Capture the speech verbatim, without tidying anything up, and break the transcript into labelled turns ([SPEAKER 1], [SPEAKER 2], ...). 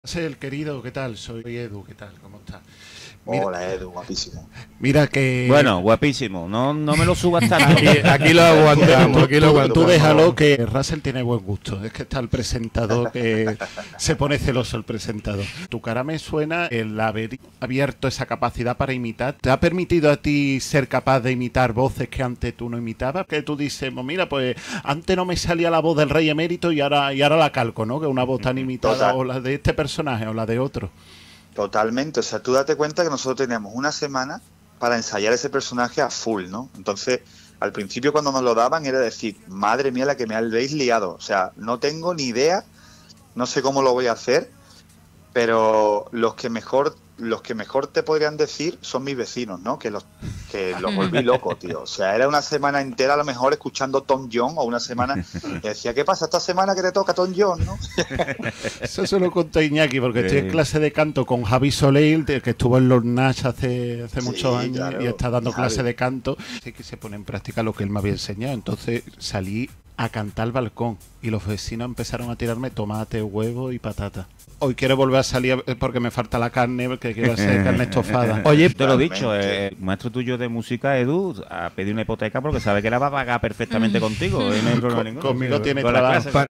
[SPEAKER 1] El querido, ¿qué tal? Soy Edu, ¿qué tal? ¿Cómo estás? Mira,
[SPEAKER 2] Hola Edu, guapísimo.
[SPEAKER 1] mira que...
[SPEAKER 3] Bueno, guapísimo, no, no me lo subas tanto.
[SPEAKER 4] Aquí, aquí lo aguantamos, aquí lo
[SPEAKER 1] Tú,
[SPEAKER 4] aguantamos.
[SPEAKER 1] tú déjalo, que Russell tiene buen gusto. Es que está el presentador que se pone celoso el presentador. Tu cara me suena el haber abierto esa capacidad para imitar. ¿Te ha permitido a ti ser capaz de imitar voces que antes tú no imitabas? Que tú dices, pues mira, pues antes no me salía la voz del rey emérito y ahora, y ahora la calco, ¿no? Que una voz tan imitada,
[SPEAKER 2] Total.
[SPEAKER 1] o la de este personaje o la de otro.
[SPEAKER 2] Totalmente, o sea, tú date cuenta que nosotros teníamos una semana para ensayar ese personaje a full, ¿no? Entonces, al principio cuando nos lo daban era decir, madre mía la que me habéis liado, o sea, no tengo ni idea, no sé cómo lo voy a hacer, pero los que mejor los que mejor te podrían decir son mis vecinos, ¿no? Que los que los volví locos, tío. O sea, era una semana entera a lo mejor escuchando Tom Jones o una semana y decía, ¿qué pasa esta semana que te toca Tom Jones, no?
[SPEAKER 1] Eso se lo conté Iñaki, porque
[SPEAKER 3] Sí.
[SPEAKER 1] estoy en clase de canto con Javi Soleil, que estuvo en los Nash hace, hace
[SPEAKER 2] Sí,
[SPEAKER 1] muchos años,
[SPEAKER 2] claro,
[SPEAKER 1] y está dando
[SPEAKER 2] Javi.
[SPEAKER 1] clase de canto. Así que se pone en práctica lo que él me había enseñado. Entonces salí a cantar al balcón y los vecinos empezaron a tirarme tomate, huevo y patata. Hoy quiero volver a salir porque me falta la carne, porque quiero hacer carne estofada.
[SPEAKER 3] Oye, te lo he
[SPEAKER 2] Totalmente.
[SPEAKER 3] dicho, eh, el maestro tuyo de música, Edu, ha pedido una hipoteca porque sabe que la va a pagar perfectamente contigo. Y no hay problema
[SPEAKER 1] Con-
[SPEAKER 3] ninguno.
[SPEAKER 1] conmigo
[SPEAKER 3] Sí,
[SPEAKER 1] tiene
[SPEAKER 3] con la
[SPEAKER 1] trabajo.
[SPEAKER 3] clase.
[SPEAKER 4] Pa-